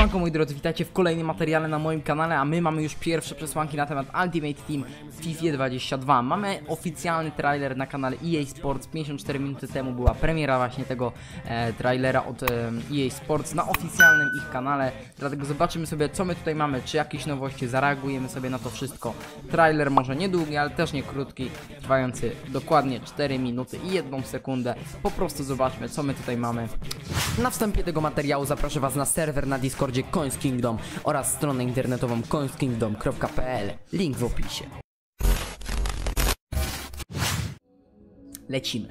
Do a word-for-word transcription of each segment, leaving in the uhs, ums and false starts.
Siemanko moi drodzy, witajcie w kolejnym materiale na moim kanale, a my mamy już pierwsze przesłanki na temat Ultimate Team w FIFA dwadzieścia dwa. Mamy oficjalny trailer na kanale E A Sports, pięćdziesiąt cztery minuty temu była premiera właśnie tego e, trailera od e, E A Sports na oficjalnym ich kanale, dlatego zobaczymy sobie co my tutaj mamy, czy jakieś nowości, zareagujemy sobie na to wszystko. Trailer może niedługi, ale też nie krótki, trwający dokładnie cztery minuty i jedną sekundę. Po prostu zobaczmy co my tutaj mamy. Na wstępie tego materiału zaproszę was na serwer na Discordzie Coins Kingdom oraz stronę internetową coins kingdom kropka p l. Link w opisie. Lecimy.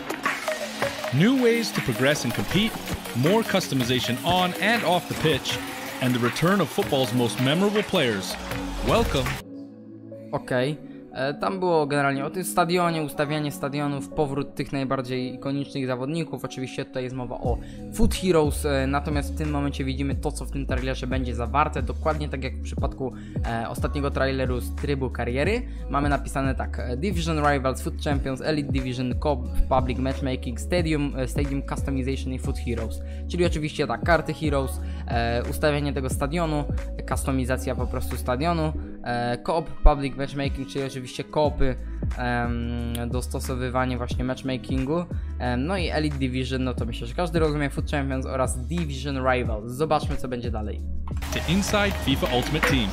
New ways to progress and compete, more customization on and off the pitch, and the return of football's most memorable players. Welcome. Okej. Okay. Tam było generalnie o tym stadionie, ustawianie stadionów, powrót tych najbardziej ikonicznych zawodników. Oczywiście tutaj jest mowa o Foot Heroes, natomiast w tym momencie widzimy to, co w tym trailerze będzie zawarte. Dokładnie tak jak w przypadku e, ostatniego traileru z trybu kariery. Mamy napisane tak: Division Rivals, Foot Champions, Elite Division, Co-op, Public Matchmaking, Stadium, Stadium Customization i Foot Heroes. Czyli oczywiście tak, karty Heroes, e, ustawianie tego stadionu, kustomizacja po prostu stadionu, e, Co-op, Public Matchmaking, czyli oczywiście koopy, um, dostosowywanie właśnie matchmakingu, um, no i Elite Division, no to myślę, że każdy rozumie, Foot Champions oraz Division Rivals. Zobaczmy co będzie dalej. To Inside FIFA Ultimate Team.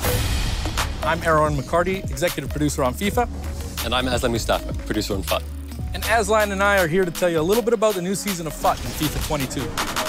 I'm Aaron McCarty, executive producer on FIFA. And I'm Aslan Mustafa, producer on F U T. And Aslan and I are here to tell you a little bit about the new season of F U T in FIFA twenty-two.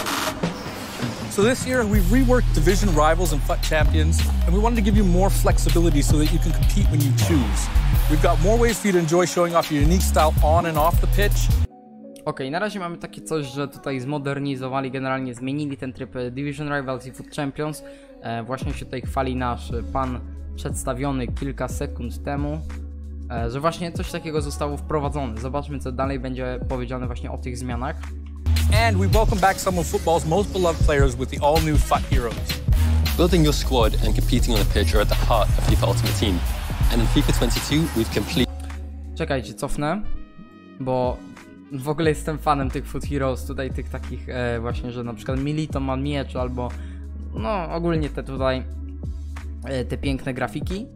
So this year, we've reworked Division Rivals and F U T Champions, and we wanted to give you more flexibility so that you can compete when you choose. We've got more ways for you to enjoy showing off your unique style on and off the pitch. Ok, na razie mamy takie coś, że tutaj zmodernizowali, generalnie zmienili ten tryb Division Rivals i Foot Champions. E, właśnie się tutaj chwali nasz pan przedstawiony kilka sekund temu, e, że właśnie coś takiego zostało wprowadzone. Zobaczmy co dalej będzie powiedziane właśnie o tych zmianach. And we welcome back some of football's most beloved players with the all-new F U T Heroes. Building your squad and competing on the pitch are at the heart of FIFA Ultimate Team. And in FIFA twenty-two, we've complete... Czekajcie, cofnę, bo w ogóle jestem fanem tych Foot Heroes, tutaj tych takich e, właśnie, że na przykład Milito ma miecz, albo no ogólnie te tutaj, e, te piękne grafiki.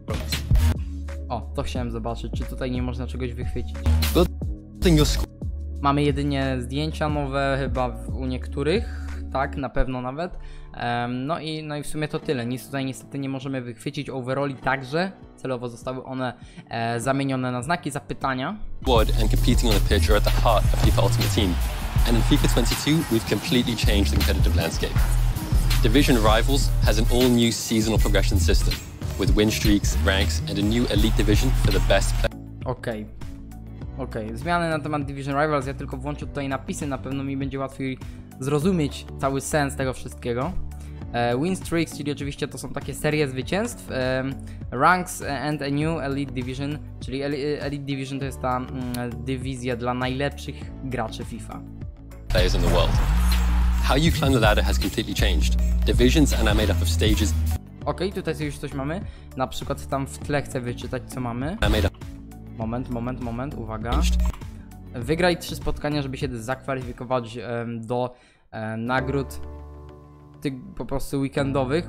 O, to chciałem zobaczyć, czy tutaj nie można czegoś wychwycić. Building your squad. Mamy jedynie zdjęcia nowe chyba w, u niektórych, tak, na pewno nawet. Um, no, i, no i w sumie to tyle. Nic tutaj niestety nie możemy wychwycić. Overalli także. Celowo zostały one e, zamienione na znaki zapytania. Squad and competing on the pitch are at the heart of FIFA Ultimate Team. And in FIFA twenty-two, we've completely changed the competitive landscape. Division Rivals has an all-new seasonal progression system with win streaks, ranks, and a new Elite Division for the best players. Okej. Okay. Okej, okay. Zmiany na temat Division Rivals, ja tylko włączę tutaj napisy, na pewno mi będzie łatwiej zrozumieć cały sens tego wszystkiego. E, win streaks, czyli oczywiście to są takie serie zwycięstw. E, ranks and a new Elite Division, czyli Elite Division to jest ta mm, dywizja dla najlepszych graczy FIFA. Players in the world. How you climb the ladder has completely changed. Divisions are now made up of stages. Okej, okay, tutaj już coś mamy. Na przykład tam w tle chcę wyczytać co mamy. Moment, moment, moment, uwaga. Wygraj trzy spotkania, żeby się zakwalifikować um, do um, nagród ty, po prostu weekendowych.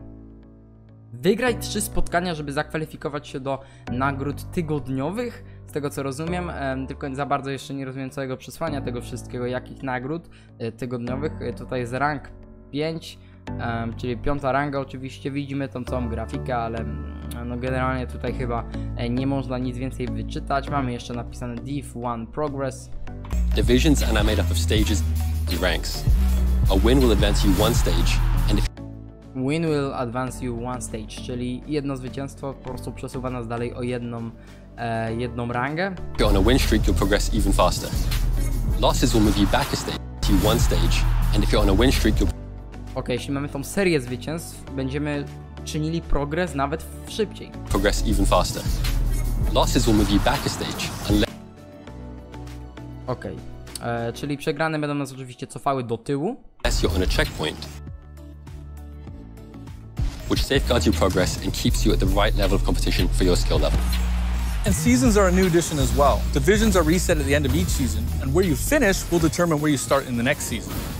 Wygraj trzy spotkania, żeby zakwalifikować się do nagród tygodniowych. Z tego co rozumiem, um, tylko za bardzo jeszcze nie rozumiem całego przesłania tego wszystkiego, jakich nagród y, tygodniowych. Y, tutaj jest rank pięć. Um, czyli piąta ranga, oczywiście widzimy tą całą grafikę, ale no generalnie tutaj chyba nie można nic więcej wyczytać. Mamy jeszcze napisane Div one Progress. Divisions are now made up of stages and ranks. A win will advance you one stage and if Win will advance you one stage, czyli jedno zwycięstwo po prostu przesuwa nas dalej o jedną, e, jedną rangę. If you're on a win streak, you'll progress even faster. Losses will move you back a stage to one stage and if you're on a win streak, you'll Ok, jeśli mamy tą serię zwycięstw, będziemy czynili progres nawet szybciej. Progress even faster. Losses will move you back a stage unless... Ok, e, czyli przegrane będą nas oczywiście cofały do tyłu. Unless you're on a checkpoint, which safeguards your progress and keeps you at the right level of competition for your skill level. And seasons are a new addition as well. Divisions are reset at the end of each season, and where you finish will determine where you start in the next season.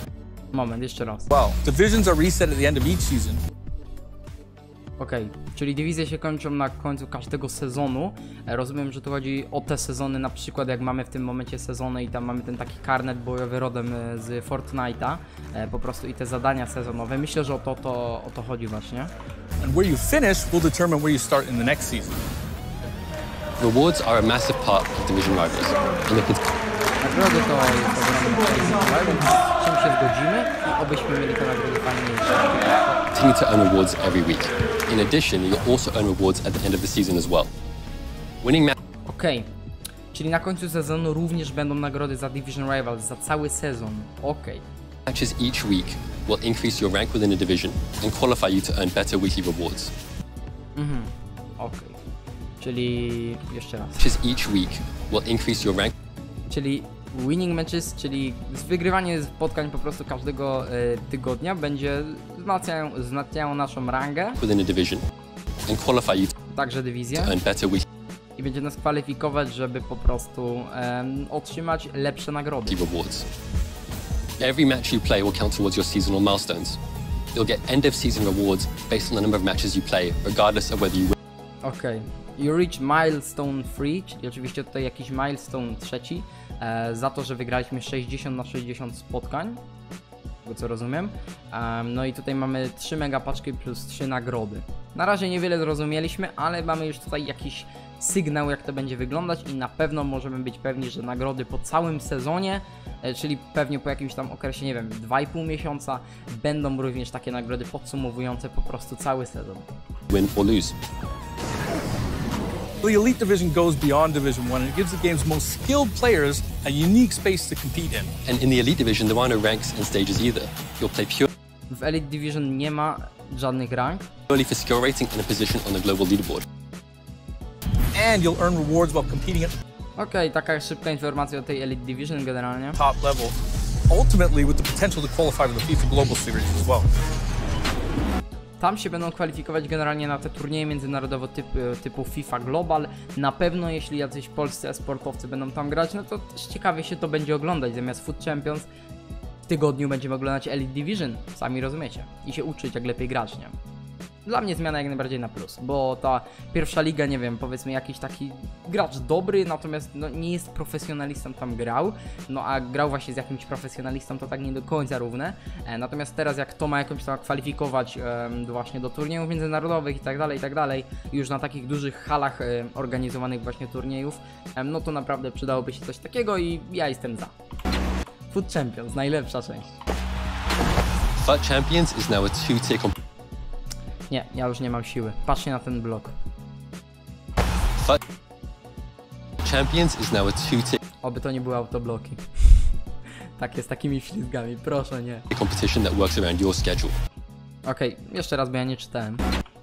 Moment, jeszcze raz. Well, divisions are reset at the end of each season. Okej, okay. Czyli dywizje się kończą na końcu każdego sezonu. E, rozumiem, że tu chodzi o te sezony, na przykład jak mamy w tym momencie sezony i tam mamy ten taki karnet bojowy rodem z Fortnite'a, e, po prostu i te zadania sezonowe. Myślę, że o to, to, o to chodzi właśnie. And where you finish will determine where you start in the next season. Rewards are a massive part of Division Rivals. And they could... Nagrody to jest ogromny więc z czym się zgodzimy i obyśmy mieli te nagrody fajniejsze. Continue to earn rewards every week. In addition, you'll also earn rewards at the end of the season as well. Winning ma- Okej, okay. Czyli na końcu sezonu również będą nagrody za Division Rivals, za cały sezon. Okej. Okay. Matches each week will increase your rank within a division and qualify you to earn better weekly rewards. Mhm. Okej. Okay. Czyli jeszcze raz. Matches each week will increase your rank. Czyli winning matches, czyli wygrywanie spotkań po prostu każdego y, tygodnia będzie wzmacniają, wzmacniają naszą rangę. Within a division and qualify you Także dywizję. to earn better weekly I będzie nas kwalifikować, żeby po prostu um, otrzymać lepsze nagrody. rewards. Every match you play will count towards your seasonal milestones. You'll get end of season rewards based on the number of matches you play, regardless of whether you win. Okej. Okay. You reach milestone three, czyli oczywiście tutaj jakiś milestone trzeci, e, za to, że wygraliśmy sześćdziesiąt na sześćdziesiąt spotkań, tego co rozumiem. Um, no i tutaj mamy trzy megapaczki plus trzy nagrody. Na razie niewiele zrozumieliśmy, ale mamy już tutaj jakiś sygnał, jak to będzie wyglądać i na pewno możemy być pewni, że nagrody po całym sezonie, e, czyli pewnie po jakimś tam okresie, nie wiem, dwa i pół miesiąca, będą również takie nagrody podsumowujące po prostu cały sezon. Win or lose. The Elite Division goes beyond Division One and it gives the game's most skilled players a unique space to compete in. And in the Elite Division, there are no ranks and stages either. You'll play pure W Elite Division nie ma żadnych rank. purely for skill rating and a position on the global leaderboard. And you'll earn rewards while competing at Okej, okay, taka szybka informacja o tej Elite Division generalnie. top level, ultimately with the potential to qualify to the FIFA Global Series as well. Tam się będą kwalifikować generalnie na te turnieje międzynarodowe typu, typu FIFA Global. Na pewno jeśli jacyś polscy sportowcy będą tam grać, no to też ciekawie się to będzie oglądać. Zamiast Foot Champions w tygodniu będziemy oglądać Elite Division, sami rozumiecie. I się uczyć, jak lepiej grać, nie? Dla mnie zmiana jak najbardziej na plus, bo ta pierwsza liga, nie wiem, powiedzmy jakiś taki gracz dobry, natomiast no, nie jest profesjonalistą, tam grał, no a grał właśnie z jakimś profesjonalistą, to tak nie do końca równe, e, natomiast teraz jak to ma jakąś tam kwalifikować e, właśnie do turniejów międzynarodowych i tak dalej, i tak dalej, już na takich dużych halach e, organizowanych właśnie turniejów, e, no to naprawdę przydałoby się coś takiego i ja jestem za. Foot Champions, najlepsza część. FUT Champions is now a two-tier competition. Nie, ja już nie mam siły. Patrzcie na ten blok. FUT Champions is now a two-tier Oby to nie były autobloki. Takie z takimi ślizgami, proszę nie. competition that works around your schedule. Okej, okay, jeszcze raz, bo ja nie czytałem.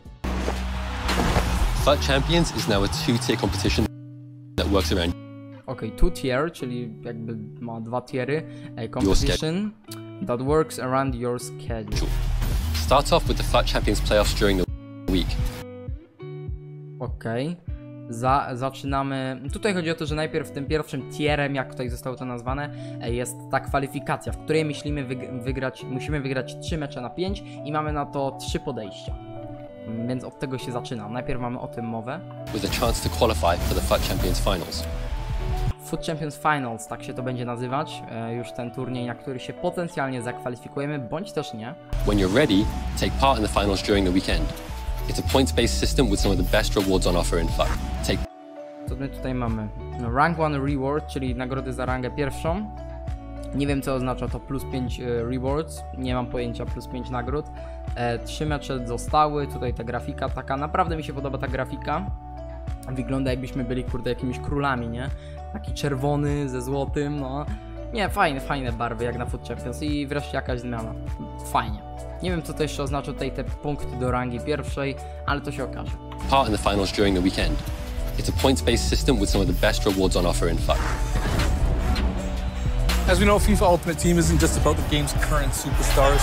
FUT Champions is now a two-tier competition that works around Okej, okay, two tier, czyli jakby ma dwa tiery. A competition that works around your schedule. Start off with the FUT Champions playoffs during the week. Okej. Okay. Za, zaczynamy... Tutaj chodzi o to, że najpierw tym pierwszym tierem, jak tutaj zostało to nazwane, jest ta kwalifikacja, w której myślimy wyg wygrać, musimy wygrać trzy mecze na pięć i mamy na to trzy podejścia. Więc od tego się zaczyna. Najpierw mamy o tym mowę. With a chance to qualify for the FUT Champions Finals. Foot Champions Finals, tak się to będzie nazywać, e, już ten turniej, na który się potencjalnie zakwalifikujemy, bądź też nie. When you're ready, take part in the finals during the weekend. It's a points-based system with some of the best rewards on offer in FUT. Take Co my tutaj mamy? No, rank one reward, czyli nagrody za rangę pierwszą. Nie wiem co oznacza to plus pięć e, rewards, nie mam pojęcia, plus pięć nagród. E, trzy mecze zostały, tutaj ta grafika taka, naprawdę mi się podoba ta grafika. Wygląda jakbyśmy byli kurde jakimiś królami, nie? Taki czerwony ze złotym, no. Nie, fajne, fajne barwy jak na Foot Champions i wreszcie jakaś zmiana. Fajnie. Nie wiem co to jeszcze oznacza tutaj te punkty do rangi pierwszej, ale to się okaże. part in the finals during the weekend. It's a points-based system with some of the best rewards on offer in FUT. As we know, FIFA Ultimate Team isn't just about the game's current superstars.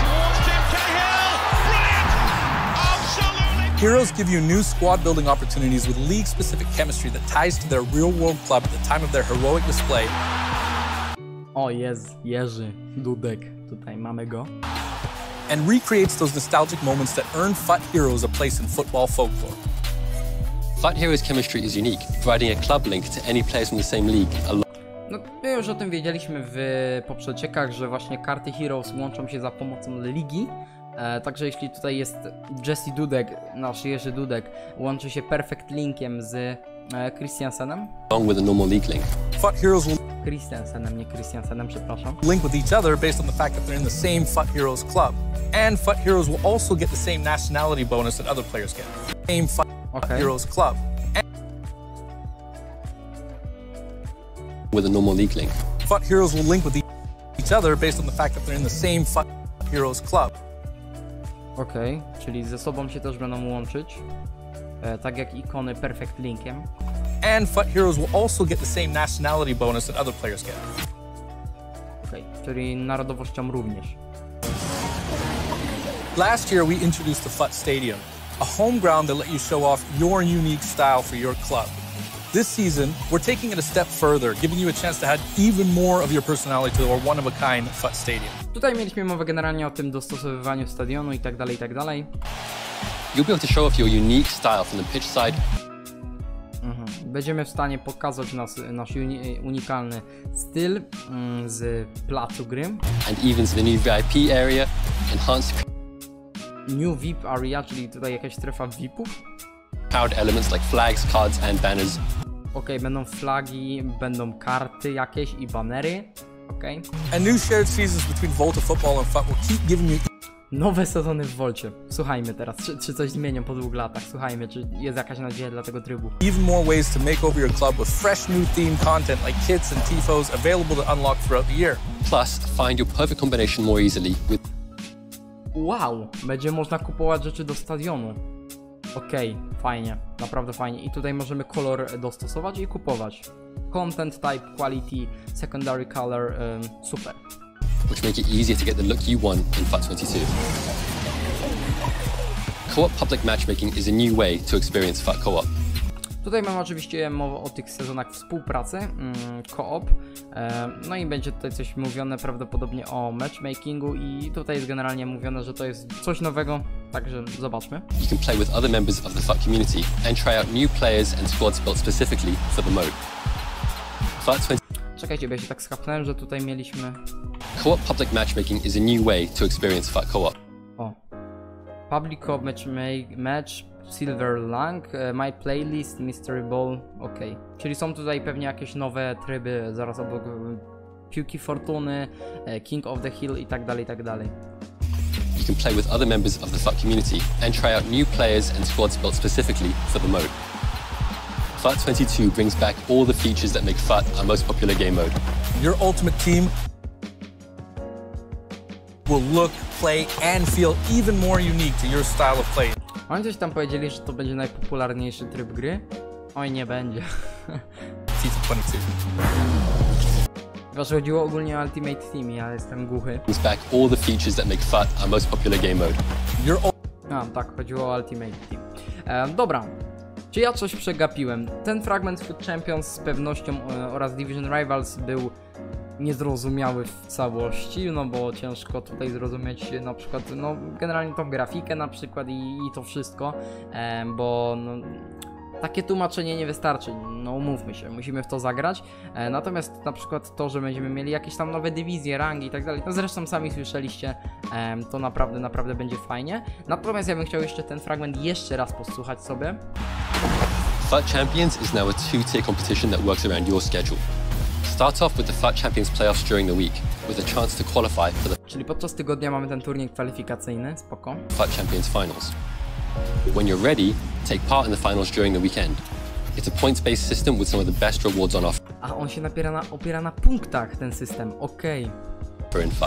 Heroes give you new squad building opportunities with league-specific chemistry that ties to their real-world club at the time of their heroic display. O jest, Jerzy, Dudek. Tutaj mamy go. And recreates those nostalgic moments that earned F U T Heroes a place in football folklore. F U T Heroes chemistry is unique, providing a club link to any players from the same league. No, my już o tym wiedzieliśmy w poprzedniach, że właśnie karty Heroes łączą się za pomocą ligi. E, także jeśli tutaj jest Jesse Dudek, nasz Jerzy Dudek, łączy się Perfect Linkiem z e, Christiansenem. Along with a normal league link. F U T Heroes will Christiansenem, nie Christiansenem, przepraszam. link with each other based on the fact that they're in the same F U T Heroes club. And F U T Heroes will also get the same nationality bonus that other players get. Same F U T Okay. Heroes club. With a normal league link. F U T Heroes will link with each other based on the fact that they're in the same F U T Heroes club. Okej, okay, czyli ze sobą się też będą łączyć, e, tak jak ikony Perfect Linkiem. And F U T Heroes will also get the same nationality bonus that other players get. Okej, okay, czyli narodowością również. Last year we introduced the F U T Stadium, a home ground that let you show off your unique style for your club. This season, we're taking it a step further, giving you a chance to add even more of your personality to our one-of-a-kind F U T Stadium. Tutaj mieliśmy mowę generalnie o tym dostosowywaniu stadionu i tak dalej, i tak dalej. You'll be able to show off your unique style from the pitch side. Mhm. Będziemy w stanie pokazać nas, nasz uni unikalny styl mm, z placu gry. And even to the new V I P area, enhanced New V I P area, czyli tutaj jakaś strefa V I P-ów. crowd elements like flags, cards and banners. Ok, będą flagi, będą karty jakieś i banery. Ok. And new shared seasons between Volta Football and F U T will keep giving you Nowe sezony w Volcie. Słuchajmy teraz, czy, czy coś zmienią po dwóch latach. Słuchajmy, czy jest jakaś nadzieja dla tego trybu. even more ways to make over your club with fresh new theme content like kits and tifos available to unlock throughout the year. Plus, find your perfect combination more easily with Wow! Będzie można kupować rzeczy do stadionu. Okej, okay, fajnie, naprawdę fajnie. I tutaj możemy kolor dostosować i kupować. Content type, quality, secondary color, um, super. which make it easier to get the look you want in F U T twenty-two. Co-op public matchmaking is a new way to experience F U T co-op. Tutaj mamy oczywiście mowę o tych sezonach współpracy, mm, co-op, e, no i będzie tutaj coś mówione prawdopodobnie o matchmakingu i tutaj jest generalnie mówione, że to jest coś nowego, także zobaczmy. You can play with other members of the F U T community and try out new players and squads built specifically for the mode. F U T twenty Czekajcie, bo ja się tak skapnąłem, że tutaj mieliśmy... Co-op public matchmaking is a new way to experience F U T co-op. O. Public co-op match, match, Silver Lang, My Playlist, Mystery Ball, ok. Czyli są tutaj pewnie jakieś nowe tryby, zaraz obok Piłki Fortuny, King of the Hill i tak dalej, i tak dalej. You can play with other members of the F U T community and try out new players and squads built specifically for the mode. F U T twenty-two brings back all the features that make F U T our most popular game mode. Your ultimate team will look, play, and feel even more unique to your style of play. Oni coś tam powiedzieli, że to będzie najpopularniejszy tryb gry. Oj, nie będzie. FIFA twenty-two. Chyba, że chodziło ogólnie o Ultimate Team, ja jestem głuchy. Brings back all the features that make F U T our most popular game mode. Your A, tak, chodziło o Ultimate Team. E, dobra. Czy ja coś przegapiłem? Ten fragment F U T Champions z pewnością e, oraz Division Rivals był niezrozumiały w całości, no bo ciężko tutaj zrozumieć na przykład, no generalnie tą grafikę na przykład i, i to wszystko, e, bo no, takie tłumaczenie nie wystarczy, no umówmy się, musimy w to zagrać, e, natomiast na przykład to, że będziemy mieli jakieś tam nowe dywizje, rangi i tak dalej, no zresztą sami słyszeliście, e, to naprawdę, naprawdę będzie fajnie, natomiast ja bym chciał jeszcze ten fragment jeszcze raz posłuchać sobie. F U T Champions is now a two-tier competition that works around your schedule. Start off with the F U T Champions playoffs during the week, with a chance to qualify for the Czyli podczas tygodnia mamy ten turniej kwalifikacyjny, spoko. F U T Champions finals. When you're ready, take part in the finals during the weekend. It's a points-based system with some of the best rewards on offer A on się napiera na, opiera na punktach, ten system, okej. in F U T.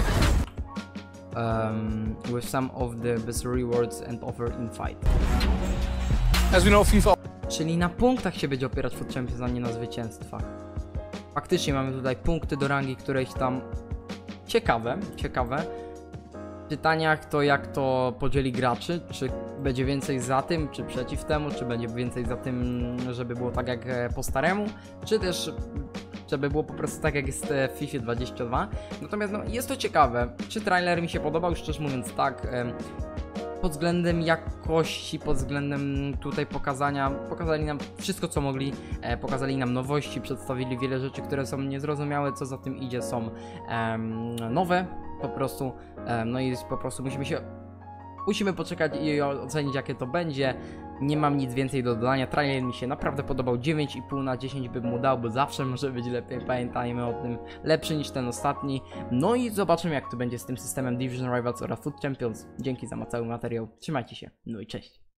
Um, with some of the best rewards and offer in fight. As we know, FIFA Czyli na punktach się będzie opierać F U T Champions, a nie na zwycięstwach. Faktycznie mamy tutaj punkty do rangi, któreś tam ciekawe, ciekawe. W pytaniach to jak to podzieli graczy, czy będzie więcej za tym, czy przeciw temu, czy będzie więcej za tym, żeby było tak jak po staremu, czy też żeby było po prostu tak jak jest w FIFA dwadzieścia dwa. Natomiast no, jest to ciekawe. Czy trailer mi się podobał? Szczerze mówiąc tak. Pod względem jakości, pod względem tutaj pokazania, pokazali nam wszystko co mogli, e, pokazali nam nowości, przedstawili wiele rzeczy, które są niezrozumiałe, co za tym idzie, są em, nowe po prostu, em, no i po prostu musimy się, musimy poczekać i ocenić jakie to będzie. Nie mam nic więcej do dodania, trailer mi się naprawdę podobał, dziewięć i pół na dziesięć bym mu dał, bo zawsze może być lepiej, pamiętajmy o tym, lepszy niż ten ostatni. No i zobaczymy jak to będzie z tym systemem Division Rivals oraz Foot Champions. Dzięki za cały materiał, trzymajcie się, no i cześć.